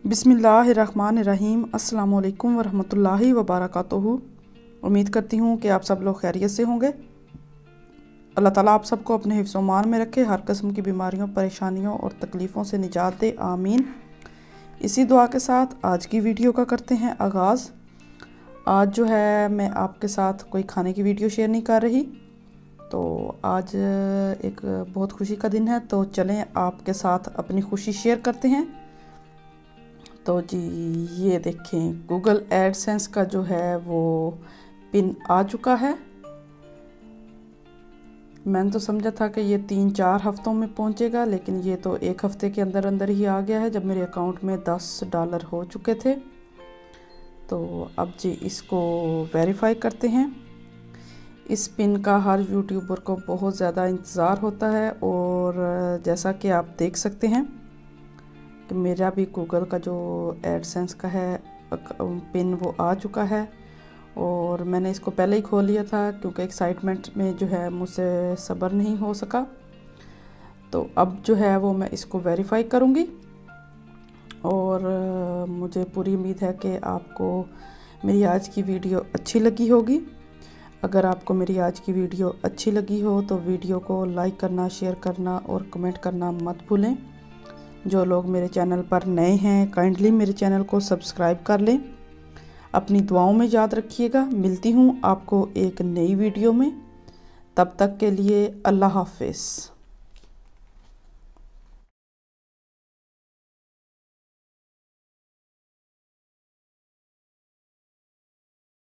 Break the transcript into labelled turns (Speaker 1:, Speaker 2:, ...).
Speaker 1: बिस्मिल्लाहिर्रहमानिर्रहीम। अस्सलाम वालेकुम वरहमतुल्लाहि वबरकातुहू। उम्मीद करती हूँ कि आप सब लोग खैरियत से होंगे। अल्लाह ताला आप सबको अपने हिफ्ज़ मान में रखे, हर किस्म की बीमारियों, परेशानियों और तकलीफ़ों से निजात दे, आमीन। इसी दुआ के साथ आज की वीडियो का करते हैं आगाज़। आज जो है मैं आपके साथ कोई खाने की वीडियो शेयर नहीं कर रही, तो आज एक बहुत खुशी का दिन है, तो चलें आपके साथ अपनी खुशी शेयर करते हैं। तो जी ये देखें, गूगल एडसेंस का जो है वो पिन आ चुका है। मैंने तो समझा था कि ये 3-4 हफ्तों में पहुंचेगा, लेकिन ये तो एक हफ्ते के अंदर अंदर ही आ गया है, जब मेरे अकाउंट में $10 हो चुके थे। तो अब जी इसको वेरीफाई करते हैं। इस पिन का हर यूट्यूबर को बहुत ज़्यादा इंतज़ार होता है, और जैसा कि आप देख सकते हैं कि मेरा भी गूगल का जो एडसेंस का है पिन वो आ चुका है, और मैंने इसको पहले ही खोल लिया था क्योंकि एक्साइटमेंट में जो है मुझसे सब्र नहीं हो सका। तो अब जो है वो मैं इसको वेरीफाई करूँगी, और मुझे पूरी उम्मीद है कि आपको मेरी आज की वीडियो अच्छी लगी होगी। अगर आपको मेरी आज की वीडियो अच्छी लगी हो तो वीडियो को लाइक करना, शेयर करना और कमेंट करना मत भूलें। जो लोग मेरे चैनल पर नए हैं काइंडली मेरे चैनल को सब्सक्राइब कर लें। अपनी दुआओं में याद रखिएगा। मिलती हूँ आपको एक नई वीडियो में, तब तक के लिए अल्लाह हाफ़िज़।